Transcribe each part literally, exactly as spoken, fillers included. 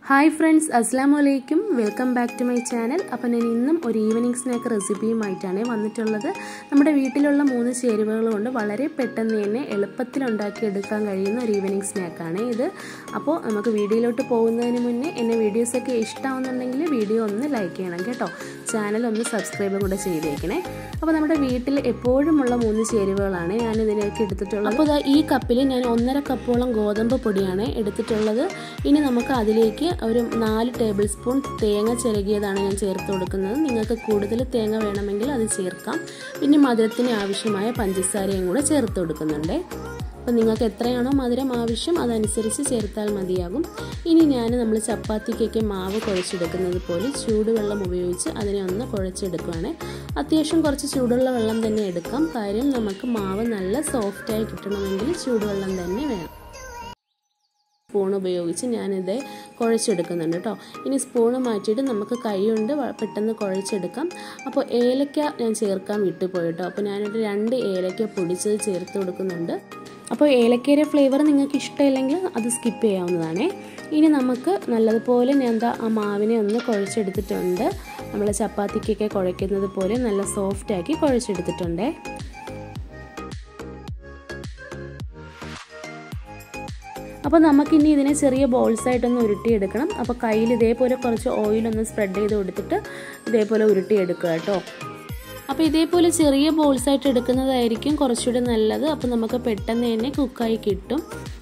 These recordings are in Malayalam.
ഹായ് ഫ്രണ്ട്സ്, അസ്സലാമു അലൈക്കും. Welcome back to my channel. അപ്പോൾ ഞാൻ ഇന്നും ഒരു ഈവനിങ് സ്നാക്ക് റെസിപ്പിയുമായിട്ടാണ് വന്നിട്ടുള്ളത്. നമ്മുടെ വീട്ടിലുള്ള മൂന്ന് ചേരുവകൾ കൊണ്ട് വളരെ പെട്ടെന്ന് തന്നെ എളുപ്പത്തിൽ ഉണ്ടാക്കിയെടുക്കാൻ കഴിയുന്ന ഒരു ഈവനിങ് സ്നാക്കാണ് ഇത്. അപ്പോൾ നമുക്ക് വീഡിയോയിലോട്ട് പോകുന്നതിന് മുന്നേ എന്നെ വീഡിയോസൊക്കെ ഇഷ്ടമാവുന്നുണ്ടെങ്കിൽ വീഡിയോ ഒന്ന് ലൈക്ക് ചെയ്യണം കേട്ടോ. ചാനൽ ഒന്ന് സബ്സ്ക്രൈബ് കൂടെ ചെയ്തേക്കണേ. അപ്പോൾ നമ്മുടെ വീട്ടിൽ എപ്പോഴുമുള്ള മൂന്ന് ചേരുവകളാണ് ഞാൻ ഇതിലേക്ക് എടുത്തിട്ടുള്ളത്. അപ്പോൾ ഈ കപ്പിൽ ഞാൻ ഒന്നര കപ്പോളം ഗോതമ്പ് പൊടിയാണ് എടുത്തിട്ടുള്ളത്. ഇനി നമുക്ക് അതിലേക്ക് ഒരു നാല് ടേബിൾ സ്പൂൺ തേങ്ങ ചിരകിയതാണ് ഞാൻ ചേർത്ത് കൊടുക്കുന്നത്. നിങ്ങൾക്ക് കൂടുതൽ തേങ്ങ വേണമെങ്കിൽ അത് ചേർക്കാം. പിന്നെ മധുരത്തിന് ആവശ്യമായ പഞ്ചസാരയും കൂടെ ചേർത്ത് കൊടുക്കുന്നുണ്ട്. അപ്പോൾ നിങ്ങൾക്ക് എത്രയാണോ മധുരം ആവശ്യം അതനുസരിച്ച് ചേർത്താൽ മതിയാകും. ഇനി ഞാൻ നമ്മൾ ചപ്പാത്തിക്കൊക്കെ മാവ് കുഴച്ചെടുക്കുന്നത് പോലെ ചൂടുവെള്ളം ഉപയോഗിച്ച് അതിനെ ഒന്ന് കുഴച്ചെടുക്കുകയാണ്. അത്യാവശ്യം കുറച്ച് ചൂടുള്ള വെള്ളം തന്നെ എടുക്കാം. കാര്യം നമുക്ക് മാവ് നല്ല സോഫ്റ്റായി കിട്ടണമെങ്കിൽ ചൂടുവെള്ളം തന്നെ വേണം. സ്പൂൺ ഉപയോഗിച്ച് ഞാനിത് കുഴച്ചെടുക്കുന്നുണ്ട് കേട്ടോ. ഇനി സ്പൂണ് മാറ്റിയിട്ട് നമുക്ക് കൈ കൊണ്ട് പെട്ടെന്ന് കുഴച്ചെടുക്കാം. അപ്പോൾ ഏലക്ക ഞാൻ ചേർക്കാൻ വിട്ടുപോയി കേട്ടോ. അപ്പോൾ ഞാനൊരു രണ്ട് ഏലക്ക പൊടിച്ചത് ചേർത്ത് കൊടുക്കുന്നുണ്ട്. അപ്പോൾ ഏലക്കയുടെ ഫ്ലേവർ നിങ്ങൾക്ക് ഇഷ്ടമില്ലെങ്കിൽ അത് സ്കിപ്പ് ചെയ്യാവുന്നതാണ്. ഇനി നമുക്ക് നല്ലതുപോലെ ഞാൻ എന്താ ആ മാവിനെ ഒന്ന് കുഴച്ചെടുത്തിട്ടുണ്ട്. നമ്മൾ ചപ്പാത്തിക്കൊക്കെ കുഴയ്ക്കുന്നത് പോലെ നല്ല സോഫ്റ്റാക്കി കുഴച്ചെടുത്തിട്ടുണ്ട്. അപ്പോൾ നമുക്കിനി ഇതിനെ ചെറിയ ബോൾസായിട്ടൊന്ന് ഉരുട്ടിയെടുക്കണം. അപ്പോൾ കയ്യിൽ ഇതേപോലെ കുറച്ച് ഓയിലൊന്ന് സ്പ്രെഡ് ചെയ്ത് കൊടുത്തിട്ട് ഇതേപോലെ ഉരുട്ടിയെടുക്കുക കേട്ടോ. അപ്പോൾ ഇതേപോലെ ചെറിയ ബോൾസായിട്ട് എടുക്കുന്നതായിരിക്കും കുറച്ചുകൂടി നല്ലത്. അപ്പോൾ നമുക്ക് പെട്ടെന്ന് തന്നെ കുക്കായി കിട്ടും.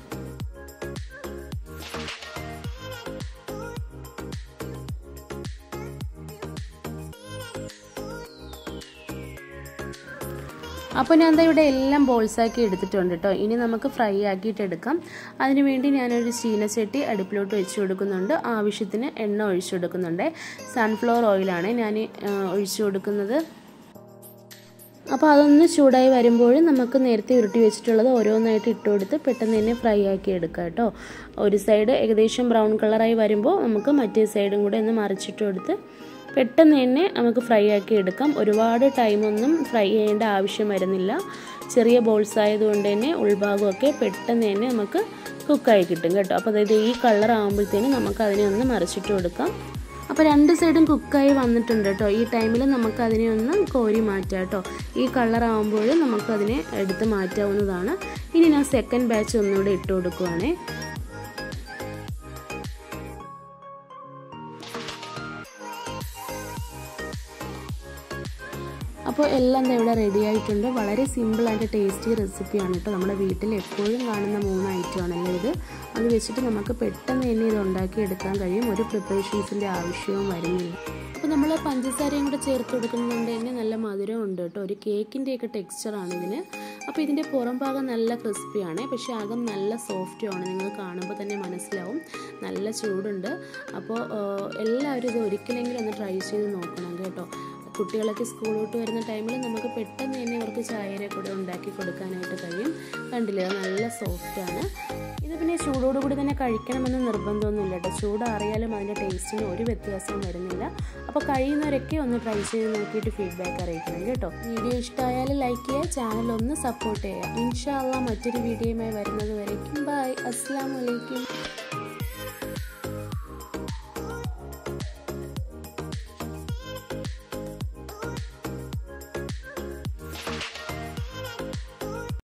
അപ്പോൾ ഞാൻ എന്താ ഇവിടെ എല്ലാം ബോൾസാക്കി എടുത്തിട്ടുണ്ട് കേട്ടോ. ഇനി നമുക്ക് ഫ്രൈ ആക്കിയിട്ട് എടുക്കാം. അതിനുവേണ്ടി ഞാനൊരു ചീനച്ചട്ടി അടുപ്പിലോട്ട് ഒഴിച്ചു കൊടുക്കുന്നുണ്ട്. ആവശ്യത്തിന് എണ്ണ ഒഴിച്ചു കൊടുക്കുന്നുണ്ട്. സൺഫ്ലവർ ഓയിലാണ് ഞാൻ ഒഴിച്ചു കൊടുക്കുന്നത്. അപ്പോൾ അതൊന്ന് ചൂടായി വരുമ്പോൾ നമുക്ക് നേരത്തെ ഉരുട്ടി വെച്ചിട്ടുള്ളത് ഓരോന്നായിട്ട് ഇട്ട് കൊടുത്ത് പെട്ടെന്ന് തന്നെ ഫ്രൈ ആക്കി എടുക്കാം കേട്ടോ. ഒരു സൈഡ് ഏകദേശം ബ്രൗൺ കളറായി വരുമ്പോൾ നമുക്ക് മറ്റേ സൈഡും കൂടെ ഒന്ന് മറിച്ചിട്ട് കൊടുത്ത് പെട്ടെന്ന് തന്നെ നമുക്ക് ഫ്രൈ ആക്കി എടുക്കാം. ഒരുപാട് ടൈമൊന്നും ഫ്രൈ ചെയ്യേണ്ട ആവശ്യം വരുന്നില്ല. ചെറിയ ബോൾസ് ആയതുകൊണ്ട് തന്നെ ഉൾഭാഗമൊക്കെ പെട്ടെന്ന് തന്നെ നമുക്ക് കുക്കായി കിട്ടും കേട്ടോ. അപ്പോൾ അതായത് ഈ കളർ ആകുമ്പോഴത്തേനും നമുക്ക് അതിനെ ഒന്ന് മറിച്ചിട്ട് കൊടുക്കാം. അപ്പോൾ രണ്ട് സൈഡും കുക്കായി വന്നിട്ടുണ്ട് കേട്ടോ. ഈ ടൈമിൽ നമുക്ക് അതിനെ ഒന്ന് കോരി മാറ്റാം കേട്ടോ. ഈ കളർ ആകുമ്പോൾ നമുക്കതിനെ എടുത്ത് മാറ്റാവുന്നതാണ്. ഇനി ഞാൻ സെക്കൻഡ് ബാച്ച് ഒന്നുകൂടെ ഇട്ട് കൊടുക്കുവാണേ. അപ്പോൾ എല്ലാം ഇവിടെ റെഡി ആയിട്ടുണ്ട്. വളരെ സിമ്പിൾ ആൻഡ് ടേസ്റ്റി റെസിപ്പിയാണ് കേട്ടോ. നമ്മുടെ വീട്ടിൽ എപ്പോഴും കാണുന്ന മൂന്ന് ഐറ്റമാണല്ലോ ഇത്. അത് വെച്ചിട്ട് നമുക്ക് പെട്ടെന്ന് തന്നെ ഇത് ഉണ്ടാക്കിയെടുക്കാൻ കഴിയും. ഒരു പ്രിപ്പറേഷൻസിൻ്റെ ആവശ്യവും വരുന്നില്ല. അപ്പോൾ നമ്മൾ പഞ്ചസാരയും കൂടെ ചേർത്ത് കൊടുക്കുന്നതുകൊണ്ട് തന്നെ നല്ല മധുരം ഉണ്ട് കേട്ടോ. ഒരു കേക്കിൻ്റെയൊക്കെ ടെക്സ്ചറാണ് ഇതിന്. അപ്പോൾ ഇതിൻ്റെ പുറം ഭാഗം നല്ല ക്രിസ്പിയാണ്, പക്ഷേ അകം നല്ല സോഫ്റ്റുമാണ്. നിങ്ങൾ കാണുമ്പോൾ തന്നെ മനസ്സിലാവും. നല്ല ചൂടുണ്ട്. അപ്പോൾ എല്ലാവരും ഇത് ഒരിക്കലെങ്കിലും ഒന്ന് ട്രൈ ചെയ്ത് നോക്കണം കേട്ടോ. കുട്ടികളൊക്കെ സ്കൂളിലോട്ട് വരുന്ന ടൈമിൽ നമുക്ക് പെട്ടെന്ന് തന്നെ അവർക്ക് ചായയുടെ കൂടെ ഉണ്ടാക്കി കൊടുക്കാനായിട്ട് കഴിയും. കണ്ടില്ലേ, നല്ല സോഫ്റ്റാണ് ഇത്. പിന്നെ ചൂടോടുകൂടി തന്നെ കഴിക്കണമെന്ന് നിർബന്ധമൊന്നുമില്ല കേട്ടോ. ചൂടാറിയാലും അതിൻ്റെ ടേസ്റ്റിന് ഒരു വ്യത്യാസവും വരുന്നില്ല. അപ്പോൾ കഴിയുന്നവരൊക്കെ ഒന്ന് ട്രൈ ചെയ്ത് നോക്കിയിട്ട് ഫീഡ്ബാക്ക് അറിയിക്കണം കേട്ടോ. വീഡിയോ ഇഷ്ടമായാലും ലൈക്ക് ചെയ്യുക, ചാനൽ ഒന്ന് സപ്പോർട്ട് ചെയ്യുക. ഇൻഷാ അള്ളാ മറ്റൊരു വീഡിയോയുമായി വരുന്നത് വരയ്ക്കും ബൈ. അസ്സലാമു അലൈക്കും.